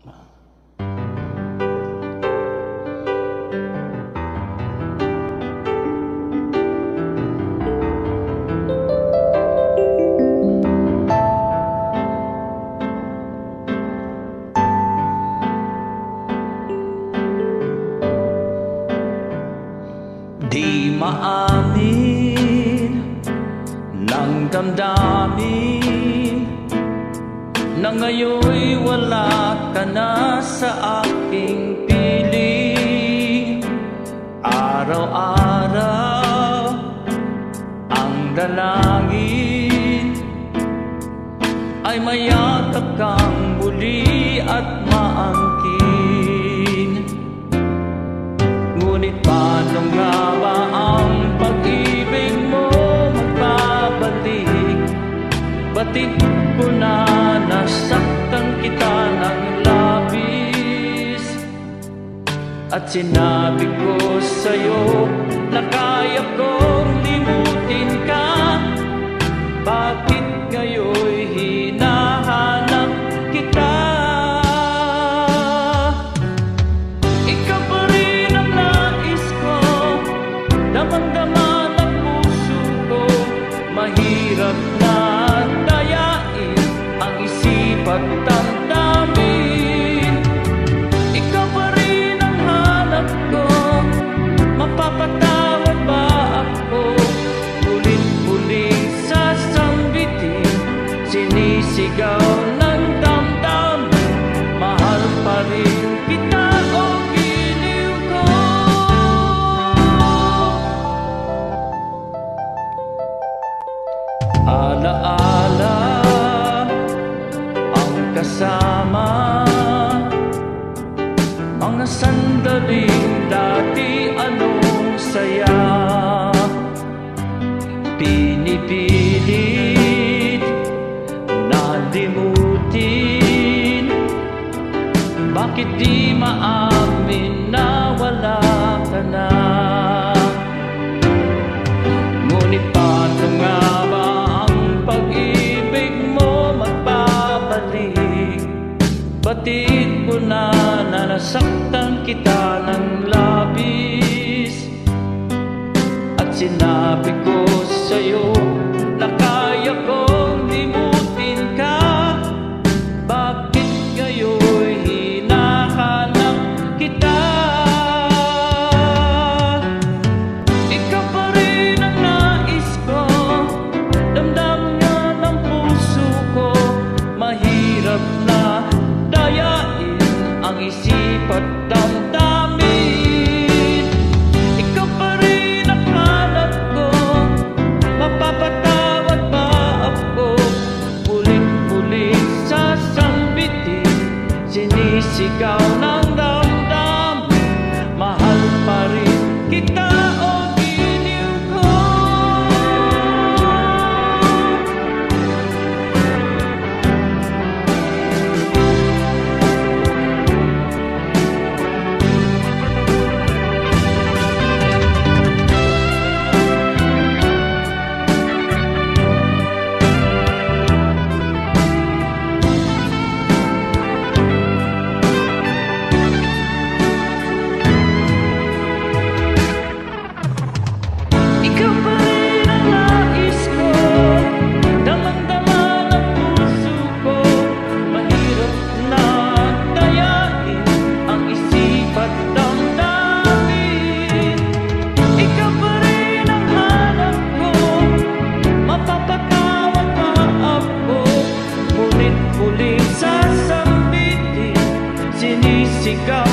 Di maamin ng damdamin na ngayon'y wala ka na sa aking piling. Araw-araw ang dalangin ay mayakap kang muli at maangkin. Ngunit paano nga ba ang pag-ibig mo magbabalik? Batid ko na nasaktan kita ng labis, at sinabi ko sa'yo na kaya kong limutin ka. Bakit ngayon'y hinahanap kita? Damang-dama ng puso ko, mahirap na dayain ang isip at damdamin. Ikaw pa rin ang hanap ko, mapapatawad ba ako? Ulit-ulit sasambitin, sinisigaw ng damdamin, mahal pa rin kita. Alaala ang kasama, mga sandaling dati anong saya. Pinipilit na limutin, bakit di maamin na wala ka na? Ngunit paano nga ba batid ko na nasaktan kita ng labis, at sinabi ko sa'yo na kaya kong limutin ka. Bakit ngayon'y hinahanap kita? Ikaw pa rin ang nais ko, damdam nga ng puso ko, mahirap na dayain ang isip at damdamin. Ikaw pa rin ang hanap ko, mapapatawad ba ako? Ulit-ulit sasambitin, sinisigaw ng damdamin, mahal pa rin kita. Muling sasambitin, sinisigaw